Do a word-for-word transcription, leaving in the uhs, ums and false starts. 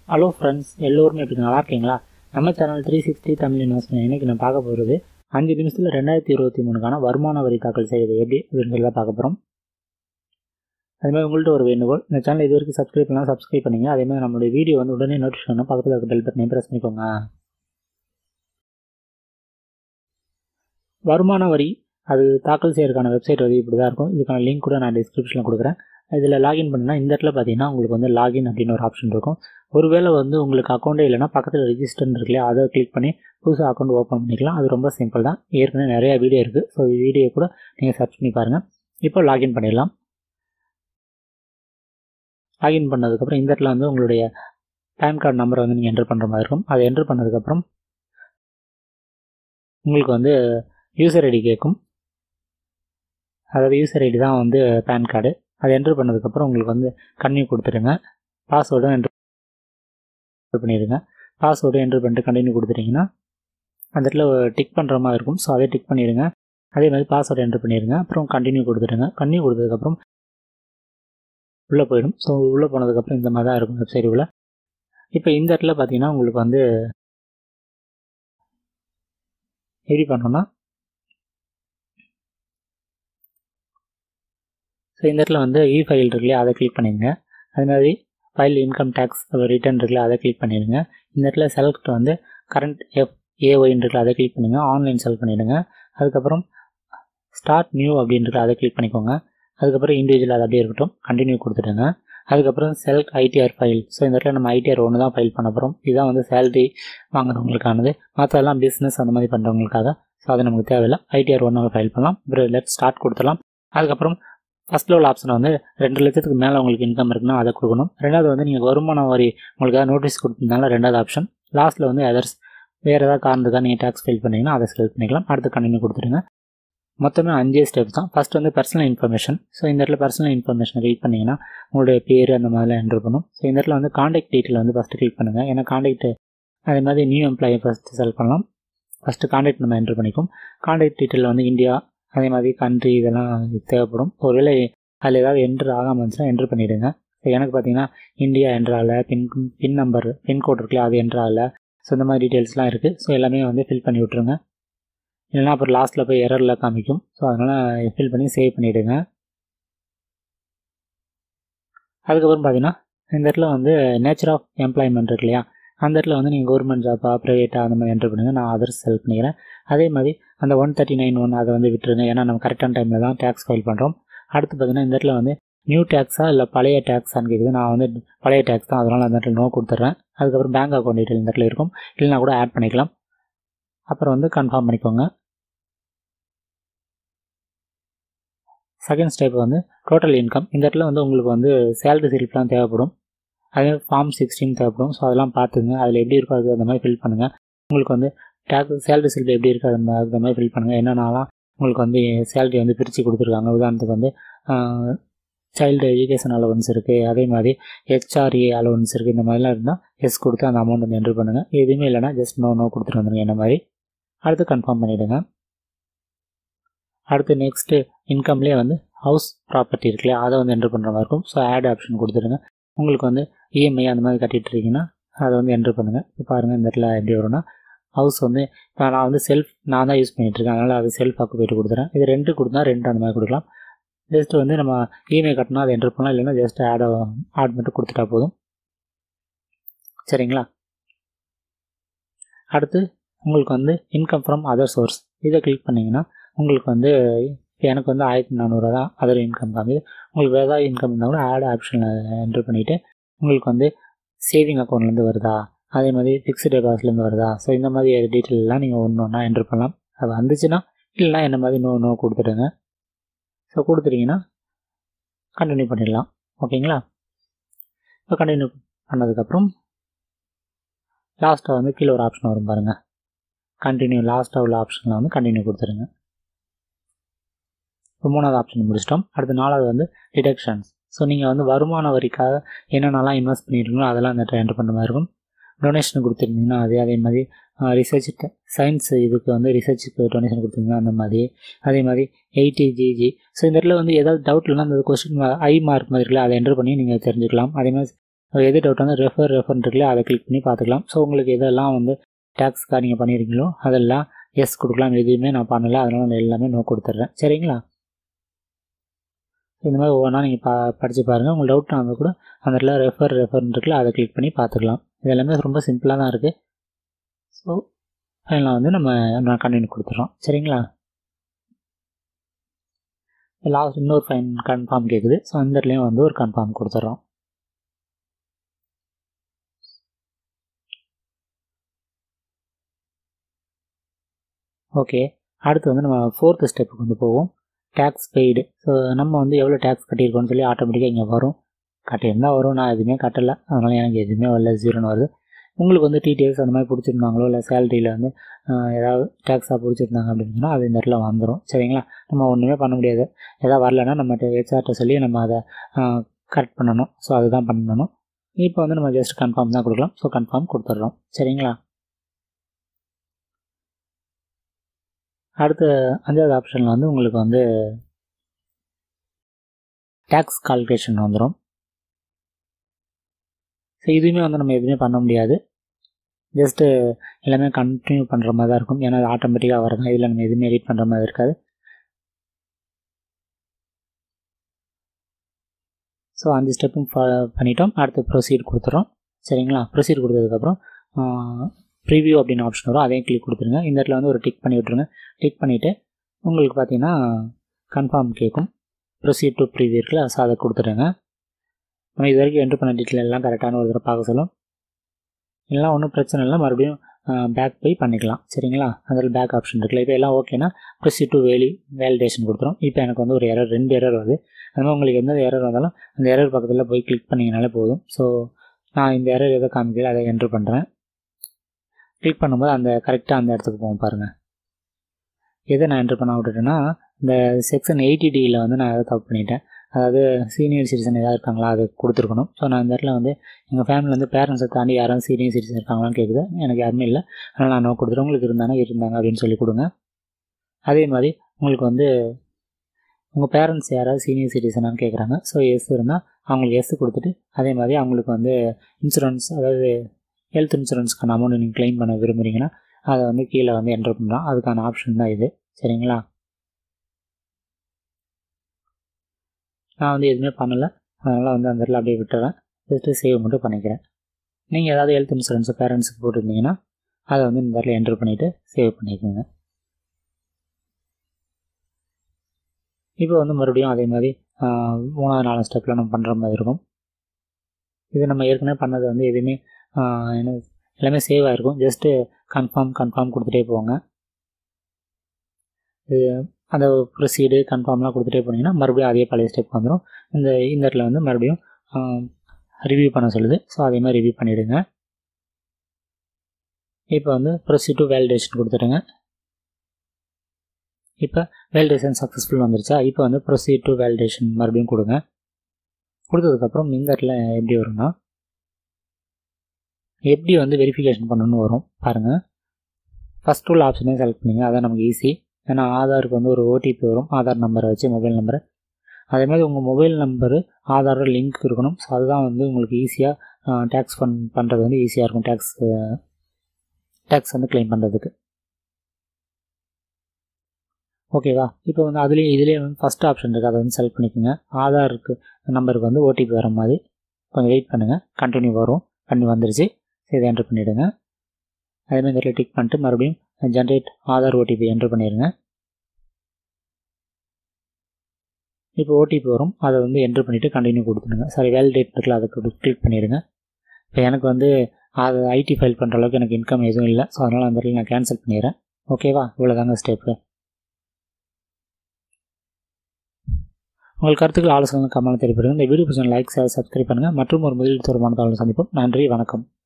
Hello friends, எல்லோருமே எப்படி நல்லா இருக்கீங்களா? நம்ம channel three sixty Tamil investment இன்றைக்கி நான் பார்க்க போகிறது அஞ்சு நிமிஷத்தில் ரெண்டாயிரத்தி இருபத்தி மூணுக்கான வருமான வரி தாக்கல் செய்வது எப்படி அப்படின்றத பார்க்க போகிறோம். அதேமாதிரி உங்கள்கிட்ட ஒரு வேண்டுகோள், இந்த சேனல் இது வரைக்கும் சப்ஸ்கிரைப் பண்ணலாம் சப்ஸ்கிரைப் பண்ணிங்க. அதேமாதிரி நம்மளுடைய வீடியோ வந்து உடனே நோட்டிஃபிகேஷன் பக்கத்தில் இருக்க பெல் பட்டனை ப்ரெஸ் பண்ணிக்கோங்க. வருமான வரி அது தாக்கல் செய்யறதுக்கான வெப்சைட் வந்து இப்படி தான் இருக்கும். இதுக்கான லிங்க் கூட நான் டிஸ்கிரிப்ஷனில் கொடுக்குறேன். இதில் லாகின் பண்ணால் இந்த இடத்துல பார்த்தீங்கன்னா உங்களுக்கு வந்து லாகின் அப்படின்னு ஒரு ஆப்ஷன் இருக்கும். ஒருவேளை வந்து உங்களுக்கு அக்கௌண்ட்டே இல்லைனா பக்கத்தில் ரெஜிஸ்டர்னு இருக்குல்லையா, அதை கிளிக் பண்ணி புதுசாக அக்கௌண்ட் ஓப்பன் பண்ணிக்கலாம். அது ரொம்ப சிம்பிள் தான். ஏற்கனவே நிறையா வீடியோ இருக்குது. ஸோ வீடியோ கூட நீங்கள் சர்ச் பண்ணி பாருங்கள். இப்போ லாகின் பண்ணிடலாம். லாகின் பண்ணதுக்கப்புறம் இந்த இடத்துல வந்து உங்களுடைய பேன் கார்டு நம்பரை வந்து நீங்கள் என்ட்ரு பண்ணுற மாதிரி இருக்கும். அதை என்ட்ரு பண்ணதுக்கப்புறம் உங்களுக்கு வந்து யூசர் ஐடி கேட்கும். அதாவது யூசர் ஐடி தான் வந்து பேன் கார்டு. அதை என்ட்ரு பண்ணதுக்கப்புறம் உங்களுக்கு வந்து கன்டினியூ கொடுத்துருங்க. பாஸ்வேர்டும் என்ட்ரு பண்ணிடுங்க. பாஸ்வேர்டு என்ட்ரு பண்ணிட்டு கண்டினியூ கொடுத்துட்டிங்கன்னா அந்த இடத்துல டிக் பண்ணுற மாதிரி இருக்கும். ஸோ அதே டிக் பண்ணிடுங்க. அதே மாதிரி பாஸ்வேர்டு என்ட்ரு பண்ணிடுங்க. அப்புறம் கண்டினியூ கொடுத்துடுங்க. கண்டினியூ கொடுத்ததுக்கப்புறம் உள்ளே போயிடும். ஸோ உள்ளே போனதுக்கப்புறம் இந்த மாதிரி தான் இருக்கும் வெப்சைட் உள்ள. இப்போ இந்த இடத்துல பார்த்தீங்கன்னா உங்களுக்கு வந்து எப்படி பண்ணோன்னா, ஸோ இந்த இடத்துல வந்து இ ஃபைல் இருக்குல்லையா, அதை கிளிக் பண்ணிடுங்க. அது மாதிரி ஃபைல் இன்கம் டேக்ஸ் ரிட்டர்ன் இருக்குல்ல, அதை கிளிக் பண்ணிடுங்க. இந்த இடத்துல செலக்ட் வந்து கரண்ட் எஃப் ஏஒய்ன்னு இருக்குல்ல, அதை கிளிக் பண்ணுங்கள். ஆன்லைன் செலக்ட் பண்ணிவிடுங்க. அதுக்கப்புறம் ஸ்டார்ட் நியூ அப்படின்றது அதை கிளிக் பண்ணிக்கோங்க. அதுக்கப்புறம் இண்டிவிஜுவல் அது அப்படியே இருக்கட்டும். கண்டினியூ கொடுத்துடுங்க. அதுக்கப்புறம் செலக்ட் ஐடிஆர் ஃபைல். ஸோ இந்த இடத்துல நம்ம ஐடிஆர் ஒன்று தான் ஃபைல் பண்ண போகிறோம். இதுதான் வந்து சேலரி வாங்குறவங்களுக்கானது. மற்றதெல்லாம் பிஸ்னஸ் அந்த மாதிரி பண்ணுறவங்களுக்காக. ஸோ அது நமக்கு தேவையில்லை. ஐடிஆர் ஒன்று ஃபைல் பண்ணலாம். அப்புறம் லெட் ஸ்டார்ட் கொடுத்துடலாம். அதுக்கப்புறம் ஃபஸ்ட் லெவல் ஆப்ஷன் வந்து ரெண்டு லட்சத்துக்கு மேலே உங்களுக்கு இன்கம் இருக்குன்னா அதை கொடுக்கணும். ரெண்டாவது வந்து நீங்கள் வருமான வரி உங்களுக்காக நோட்டீஸ் கொடுத்துருந்தாலும் ரெண்டாவது ஆப்ஷன். லாஸ்ட்டில் வந்து அதர்ஸ், வேறு ஏதாவது காரணத்துக்காக நீங்கள் டேக்ஸ் ஃபைல் பண்ணிங்கன்னா அதை செலக்ட் பண்ணிக்கலாம். அடுத்து கண்டினியூ கொடுத்துருங்க. மொத்தமே அஞ்சே ஸ்டெப்ஸ் தான். ஃபஸ்ட் வந்து பர்சனல் இன்ஃபர்மேஷன். ஸோ இந்த இடத்துல பர்சனல் இன்ஃபர்மேஷனை கிளிக் பண்ணிங்கன்னா உங்களுடைய பேர் அந்த மாதிரிலாம் என்ட்ரு பண்ணும். ஸோ இந்த இடத்துல வந்து காண்டாக்ட் டீட்டெயில் வந்து ஃபஸ்ட்டு கிளிக் பண்ணுங்கள். ஏன்னா காண்டாக்ட் அதே மாதிரி நியூ எம்ப்ளாயி ஃபஸ்ட்டு செலக்ட் பண்ணலாம். ஃபஸ்ட்டு காண்டாக்ட் நம்ம என்ட்ரு பண்ணிக்கும். காண்டாக்ட் டீட்டெயில் வந்து இந்தியா, அதே மாதிரி கண்ட்ரி இதெல்லாம் தேவைப்படும். ஒருவேளை அதில் ஏதாவது என்ட்ரு ஆகாமல் இருந்துச்சுன்னா என்ட்ரு பண்ணிவிடுங்க. ஸோ எனக்கு பார்த்தீங்கன்னா இந்தியா என்ட்ரு ஆகலை, பின் பின் நம்பர் பின்கோட் இருக்குல்ல அது என்ட்ரு ஆகலை. ஸோ இந்த மாதிரி டீட்டெயில்ஸ்லாம் இருக்குது. ஸோ எல்லாமே வந்து ஃபில் பண்ணி விட்ருங்க. இல்லைனா அப்புறம் லாஸ்ட்டில் போய் எரரில் காமிக்கும். ஸோ அதனால் ஃபில் பண்ணி சேவ் பண்ணிவிடுங்க. அதுக்கப்புறம் பார்த்தீங்கன்னா இந்த இடத்துல வந்து நேச்சர் ஆஃப் எம்ப்ளாய்மெண்ட் இருக்கு இல்லையா, அந்த இடத்துல வந்து நீங்கள் கவர்மெண்ட் ஜாப்பா ப்ரைவேட்டாக அந்த மாதிரி என்ட்ரு பண்ணுங்கள். நான் அதர்ஸ் செலக்ட் பண்ணிக்கிறேன். அதே மாதிரி அந்த ஒன் தேர்ட்டி நைன் ஒன் அதை வந்து விட்டுருங்க. ஏன்னா நம்ம கரெக்டான டைமில் தான் டேக்ஸ் ஃபைல் பண்ணுறோம். அடுத்து பார்த்தீங்கன்னா இந்த இடத்துல வந்து நியூ டேக்ஸா இல்லை பழைய டேக்ஸான்னு கேட்குது. நான் வந்து பழைய டேக்ஸ் தான், அதனால் அந்த இடத்துல நோ கொடுத்துட்றேன். அதுக்கப்புறம் பேங்க் அக்கௌண்ட் டீட்டெயில் இந்த இடத்துல இருக்கும். இல்லைனா கூட ஆட் பண்ணிக்கலாம். அப்புறம் வந்து கன்ஃபார்ம் பண்ணிக்கோங்க. செகண்ட் ஸ்டெப் வந்து டோட்டல் இன்கம். இந்த இடத்துல வந்து உங்களுக்கு வந்து சேலரி ஸ்லிப்லாம் தேவைப்படும். அதே ஃபார்ம் சிக்ஸ்டீன் தேவைப்படும். ஸோ அதெல்லாம் பார்த்துங்க. அதில் எப்படி இருக்கோ அது அந்த மாதிரி ஃபில் பண்ணுங்கள். உங்களுக்கு வந்து டேக்ஸ் சேலரி ஸ்லிப் எப்படி இருக்கோ அந்த அந்த மாதிரி ஃபில் பண்ணுங்கள். என்னென்னாலாம் உங்களுக்கு வந்து சேலரி வந்து பிரித்து கொடுத்துருக்காங்க. உதாரணத்துக்கு வந்து சைல்டு எஜுகேஷன் அலவன்ஸ் இருக்குது, அதே மாதிரி ஹெச்ஆர்ஏ அலவன்ஸ் இருக்குது. இந்த மாதிரிலாம் இருந்தால் எஸ் கொடுத்து அந்த அமௌண்ட் வந்து என்ட்ரு பண்ணுங்கள். எதுவுமே இல்லைனா ஜஸ்ட் நோ நோ கொடுத்துட்டு வந்துடுங்க. என்ன மாதிரி அடுத்து கன்ஃபார்ம் பண்ணிவிடுங்க. அடுத்து நெக்ஸ்ட்டு இன்கம்லேயே வந்து ஹவுஸ் ப்ராப்பர்ட்டி இருக்குல்லையா, அதை வந்து என்ட்ரு பண்ணுற மாதிரி இருக்கும். ஸோ ஆட் ஆப்ஷன் கொடுத்துருங்க. உங்களுக்கு வந்து இஎம்ஐ அந்த மாதிரி கட்டிகிட்டு இருக்கீங்கன்னா அதை வந்து என்ட்ரு பண்ணுங்கள். இப்போ பாருங்கள் இந்த இடத்துல எப்படி வரும்னா, ஹவுஸ் வந்து இப்போ நான் வந்து செல்ஃப் நான் தான் யூஸ் பண்ணிகிட்ருக்கேன். அதனால் அது செல்ஃப் ஆக்குபைடு கொடுத்துறேன். இது ரெண்டு கொடுத்தா ரெண்டு அந்த மாதிரி கொடுக்கலாம். ஜஸ்ட் வந்து நம்ம இஎம்ஐ கட்டினா அதை என்ட்ரு பண்ணலாம். இல்லைன்னா ஜஸ்ட் ஆட் ஆட் மட்டும் கொடுத்துட்டா போதும். சரிங்களா? அடுத்து உங்களுக்கு வந்து இன்கம் ஃப்ரம் அதர் சோர்ஸ் இதை கிளிக் பண்ணிங்கன்னா உங்களுக்கு வந்து இப்போ எனக்கு வந்து ஆயிரத்தி நானூறுரூவா தான் அதர் இன்கம் காமிது. உங்களுக்கு வேறு ஏதாவது இன்கம் இருந்தால் கூட ஆட் ஆப்ஷனில் என்ட்ரு பண்ணிவிட்டு உங்களுக்கு வந்து சேவிங் அக்கௌண்ட்லேருந்து வருதா, அதே மாதிரி ஃபிக்ஸ்டு டெபாசிட்லேருந்து வருதா, ஸோ இந்த மாதிரி டீட்டெயிலெலாம் நீங்கள் ஒன்று ஒன்றா என்ட்ரு பண்ணலாம். அது வந்துச்சுன்னா இல்லைனா என்ன மாதிரி நோ நோ கொடுத்துடுங்க. ஸோ கொடுத்துட்டிங்கன்னா கண்டினியூ பண்ணிடலாம். ஓகேங்களா? இப்போ கண்டினியூ பண்ணதுக்கப்புறம் லாஸ்ட்டாக வந்து கீழே ஒரு ஆப்ஷன் வரும் பாருங்கள், கண்டினியூ. லாஸ்ட்டாக உள்ள ஆப்ஷனில் வந்து கண்டினியூ கொடுத்துருங்க. இப்போ மூணாவது ஆப்ஷன் முடிச்சிட்டோம். அடுத்து நாலாவது வந்து டிடக்ஷன்ஸ். ஸோ நீங்கள் வந்து வருமான வரிக்காக என்னென்னலாம் இன்வெஸ்ட் பண்ணியிருக்கீங்களோ அதெல்லாம் அந்த என்ட்ரு பண்ணுற மாதிரி இருக்கும். டொனேஷன் கொடுத்துருந்தீங்கன்னா அதே அதே மாதிரி ரிசர்ச் சயின்ஸ் இதுக்கு வந்து ரிசர்ச்சுக்கு டொனேஷன் கொடுத்துருந்தீங்கன்னா அந்த மாதிரி அதே மாதிரி எயிட்டி ஜிஜி. ஸோ இந்த இடத்துல வந்து ஏதாவது டவுட் இல்லைனா அந்த கொஸ்டின் ஐ மார்க் மாதிரி இருக்குல்ல, அதை என்ட்ரு பண்ணி நீங்கள் தெரிஞ்சுக்கலாம். அதே மாதிரி எது டவுட் வந்து ரெஃபர் ரெஃபர்னு இருக்குல்ல அதை கிளிக் பண்ணி பார்த்துக்கலாம். ஸோ உங்களுக்கு எதெல்லாம் வந்து டேக்ஸ்க்காக நீங்கள் பண்ணியிருக்கீங்களோ அதெல்லாம் எஸ் கொடுக்கலாம். எதுவுமே நான் பண்ணலை, அதனால் நான் எல்லாமே நோ கொடுத்துட்றேன். சரிங்களா? இந்த மாதிரி ஒவ்வொன்றா நீங்கள் பா படித்து பாருங்கள். உங்களுக்கு டவுட் இருந்தால் கூட அந்த இடத்துல ரெஃபர் ரெஃபர்னு இருக்குல்ல அதை கிளிக் பண்ணி பார்த்துக்கலாம். இது எல்லாமே ரொம்ப சிம்பிளாக தான் இருக்குது. ஸோ ஃபைனலாக வந்து நம்ம நான் கண்டினியூ கொடுத்துட்றோம். சரிங்களா? லாஸ்ட் இன்னொரு ஃபைன் கன்ஃபார்ம் கேட்குது. ஸோ அந்த இடத்துலையும் வந்து ஒரு கன்ஃபார்ம் கொடுத்துட்றோம். ஓகே, அடுத்து வந்து நம்ம ஃபோர்த்து ஸ்டெப்புக்கு வந்து போவோம். Tax paid. ஸோ நம்ம வந்து எவ்வளோ டேக்ஸ் கட்டியிருக்கோம்னு சொல்லி ஆட்டோமேட்டிக்காக இங்கே வரும். கட்டியிருந்தால் வரும், நான் எதுவுமே கட்டலை, அதனால் எனக்கு எதுவுமே வரல, ஜீரோன்னு வருது. உங்களுக்கு வந்து டீட்டெயில்ஸ் அந்த மாதிரி பிடிச்சிருந்தாங்களோ இல்லை சேலரியில் வந்து ஏதாவது டேக்ஸாக பிடிச்சிருந்தாங்க அப்படின்னு சொன்னால் அது இந்த இடத்துல வந்துடும். சரிங்களா? நம்ம ஒன்றுமே பண்ண முடியாது. எதாவது வரலைன்னா நம்ம ஹெச்ஆர்ட்ட சொல்லி நம்ம அதை கரெக்ட் பண்ணணும். ஸோ அதுதான் பண்ணணும். இப்போ வந்து நம்ம ஜஸ்ட் கன்ஃபார்ம் தான் கொடுக்கலாம். ஸோ கன்ஃபார்ம் கொடுத்துட்றோம். சரிங்களா? அடுத்த அஞ்சாவது ஆப்ஷனில் வந்து உங்களுக்கு வந்து டேக்ஸ் கால்குலேஷன் வந்துடும். ஸோ இதுவுமே வந்து நம்ம எதுவுமே பண்ண முடியாது. ஜஸ்ட்டு எல்லாமே கண்டினியூ பண்ணுற மாதிரி தான் இருக்கும். ஏன்னா அது ஆட்டோமேட்டிக்காக வரதான். இதில் நம்ம எதுவுமே எடிட் பண்ணுற மாதிரி இருக்காது. ஸோ அஞ்சு ஸ்டெப்பும் பண்ணிட்டோம். அடுத்து ப்ரொசீட் கொடுத்துறோம். சரிங்களா? ப்ரொசீட் கொடுத்ததுக்கப்புறம் ப்ரிவியூ அப்படின்னு ஆப்ஷன் வரும். அதையும் கிளிக் கொடுத்துருங்க. இந்த இடத்துல வந்து ஒரு டிக் பண்ணி விட்ருங்க. டிக் பண்ணிவிட்டு உங்களுக்கு பார்த்தீங்கன்னா கன்ஃபார்ம் கேட்கும். ப்ரொசீட் டு ப்ரிவியூ இருக்குல்ல, ஸோ அதை கொடுத்துருங்க. நம்ம இது வரைக்கும் என்ட்ரு பண்ண டீட்டெயில் எல்லாம் கரெக்டான ஒரு தடவை பார்க்க சொல்லும். எல்லாம் ஒன்றும் பிரச்சனை இல்லை, மறுபடியும் பேக் போய் பண்ணிக்கலாம். சரிங்களா? அதில் பேக் ஆப்ஷன் இருக்குல்ல. இப்போ எல்லாம் ஓகேனா ப்ரொசீட் டு வேலி வேலிடேஷன் கொடுத்துரும். இப்போ எனக்கு வந்து ஒரு எரர், ரெண்டு எரர் வருது. அதனால் உங்களுக்கு எந்த எரர் வந்தாலும் அந்த எரர் பக்கத்தில் போய் கிளிக் பண்ணிங்கனாலே போதும். ஸோ நான் இந்த எரர் எதை காமிக்கிறேன் அதை என்ட்ரு பண்ணுறேன். கிளிக் பண்ணும்போது அந்த கரெக்டாக அந்த இடத்துக்கு போகும் பாருங்கள். எதை நான் என்ட்ரு பண்ண விட்டுட்டேன்னா இந்த செக்ஷன் எயிட்டி டியில் வந்து நான் எதாவது தப்பு பண்ணிட்டேன். அதாவது சீனியர் சிட்டிசன் எதாவது இருக்காங்களா அது கொடுத்துருக்கணும். ஸோ நான் இந்த இடத்துல வந்து எங்கள் ஃபேமிலியில் வந்து பேரண்ட்ஸை தாண்டி யாராவது சீனியர் சிட்டிசன் இருக்காங்களான்னு கேட்குது. எனக்கு யாருமே இல்லை, அதனால் நான் நோ கொடுத்துருவேன். உங்களுக்கு இருந்தாங்க இருந்தாங்க அப்படின்னு சொல்லி கொடுங்க. அதே மாதிரி உங்களுக்கு வந்து உங்கள் பேரண்ட்ஸ் யாராவது சீனியர் சிட்டிசனான்னு கேட்குறாங்க. ஸோ எஸ் இருந்தால் அவங்களுக்கு எஸ் கொடுத்துட்டு அதே மாதிரி அவங்களுக்கு வந்து இன்சூரன்ஸ், அதாவது ஹெல்த் இன்சூரன்ஸ்க்கான அமௌண்ட் நீங்கள் க்ளைம் பண்ண விரும்புகிறீங்கன்னா அதை வந்து கீழே வந்து என்ட்ரு பண்ணுறோம். அதுக்கான ஆப்ஷன் தான் இது. சரிங்களா? நான் வந்து எதுவுமே பண்ணலை, அதனால் வந்து அந்த இடத்துல அப்படியே விட்டுறேன். ஜஸ்ட்டு சேவ் மட்டும் பண்ணிக்கிறேன். நீங்கள் ஏதாவது ஹெல்த் இன்சூரன்ஸு பேரண்ட்ஸுக்கு போட்டிருந்தீங்கன்னா அதை வந்து இந்த இடத்துல என்ட்ரு பண்ணிவிட்டு சேவ் பண்ணிக்கோங்க. இப்போ வந்து மறுபடியும் அதே மாதிரி மூணாவது நாலு ஸ்டெப்பில் நம்ம பண்ணுற மாதிரி இருக்கும். இது நம்ம ஏற்கனவே பண்ணது வந்து எதுவுமே என்ன எல்லாமே சேவ் ஆகிருக்கும். ஜஸ்ட்டு கன்ஃபார்ம் கன்ஃபார்ம் கொடுத்துட்டே போங்க. இது அந்த ப்ரொசீடு கன்ஃபார்ம்லாம் கொடுத்துட்டே போனீங்கன்னா மறுபடியும் அதே பழைய ஸ்டெப் வந்துடும். இந்த இந்த இடத்துல வந்து மறுபடியும் ரிவ்யூ பண்ண சொல்லுது. ஸோ அதே மாதிரி ரிவ்யூ பண்ணிவிடுங்க. இப்போ வந்து ப்ரொசீட் டு வேலிடேஷன் கொடுத்துடுங்க. இப்போ வேலிடேஷன் சக்ஸஸ்ஃபுல் வந்துருச்சா? இப்போ வந்து ப்ரொசீட் டு வேலிடேஷன் மறுபடியும் கொடுங்க. கொடுத்ததுக்கப்புறம் இந்த இடத்துல எப்படி வரும்னா எப்படி வந்து வெரிஃபிகேஷன் பண்ணணும்னு வரும் பாருங்கள். ஃபஸ்ட் உள்ள ஆப்ஷனே செலக்ட் பண்ணிங்க, அதான் நமக்கு ஈஸி. ஏன்னா ஆதாருக்கு வந்து ஒரு ஓடிபி வரும், ஆதார் நம்பரை வச்சு மொபைல் நம்பரை. அதே மாதிரி உங்கள் மொபைல் நம்பரு ஆதாரோட லிங்க் இருக்கணும். ஸோ அதுதான் வந்து உங்களுக்கு ஈஸியாக டேக்ஸ் ஃபண்ட் பண்ணுறது வந்து ஈஸியாக இருக்கும். டேக்ஸ் டேக்ஸ் வந்து கிளைம் பண்ணுறதுக்கு. ஓகேவா? இப்போ வந்து அதுலேயே இதுலேயே வந்து ஃபஸ்ட் ஆப்ஷன் இருக்குது, அதை வந்து செலக்ட் பண்ணிக்கோங்க. ஆதாருக்கு நம்பருக்கு வந்து ஓடிபி வர மாதிரி கொஞ்சம் வெயிட் பண்ணுங்கள். கண்டினியூ வரும். பண்ணி வந்துருச்சு. இதை என்ட்ரு பண்ணிவிடுங்க. அதேமாதிரி இந்த இடத்துல டிக் பண்ணிட்டு மறுபடியும் ஜென்ரேட் ஆதார் ஓடிபி என்ட்ரு பண்ணிடுங்க. இப்போ ஓடிபி வரும், அதை வந்து என்ட்ரு பண்ணிவிட்டு கண்டினியூ கொடுத்துடுங்க. சாரி வேலிடேட் இருக்குல்ல, அதை கிளிக் பண்ணிவிடுங்க. இப்போ எனக்கு வந்து அது ஐடி ஃபைல் பண்ணுற அளவுக்கு எனக்கு இன்கம் எதுவும் இல்லை. ஸோ அதனால் அந்த இடத்துல நான் கேன்சல் பண்ணிடுறேன். ஓகேவா? இவ்வளோதாங்க ஸ்டெப்பு. உங்கள் கருத்துக்கள் ஆலோசனை கமெண்ட் தெரிவிப்பீங்க. இந்த வீடியோ பிடிச்ச லைக் ஷேர் சப்ஸ்கிரைப் பண்ணுங்கள். மற்றும் ஒரு முதலீடு தொடர்பான தகவல் சந்திப்போம். நன்றி, வணக்கம்.